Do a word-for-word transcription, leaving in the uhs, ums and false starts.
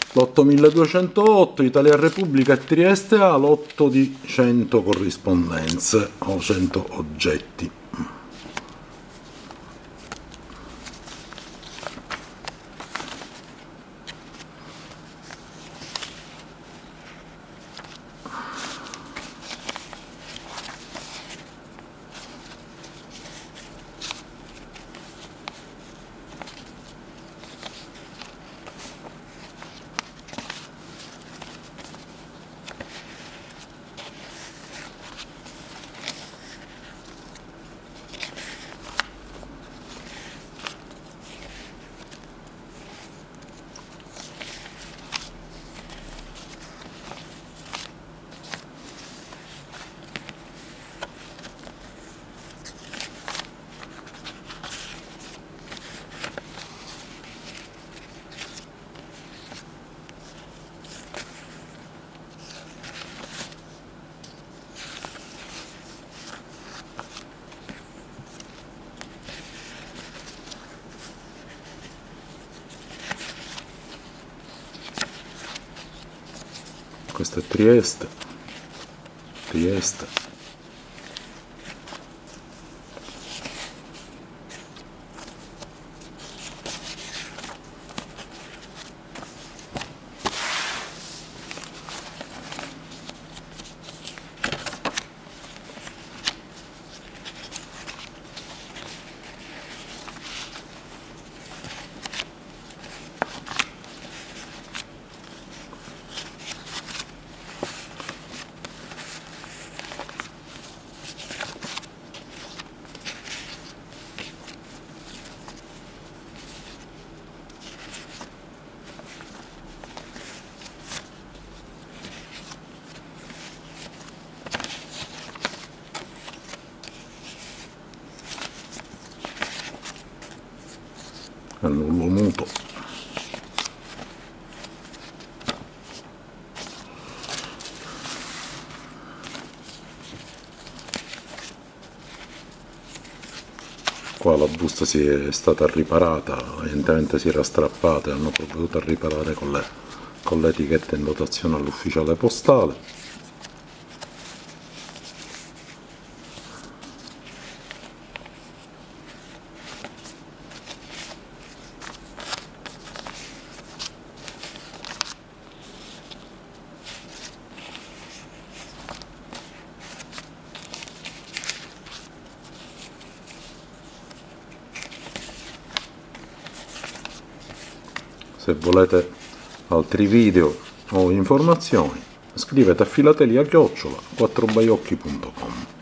Lotto milleduecentootto, Italia Repubblica e Trieste A, lotto di cento corrispondenze o cento oggetti. Questo è Trieste, Trieste. Annullo muto. Qua la busta si è stata riparata, evidentemente si era strappata e hanno provveduto a riparare con le, con le etichette in dotazione all'ufficiale postale. Se volete altri video o informazioni, scrivete a filatelia chiocciola quattro baiocchi punto com.